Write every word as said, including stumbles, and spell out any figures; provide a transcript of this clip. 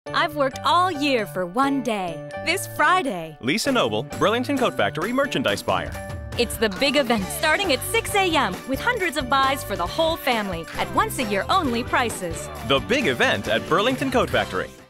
I've worked all year for one day. This Friday. Lisa Noble, Burlington Coat Factory merchandise buyer. It's the big event starting at six A M with hundreds of buys for the whole family at once-a-year only prices. The big event at Burlington Coat Factory.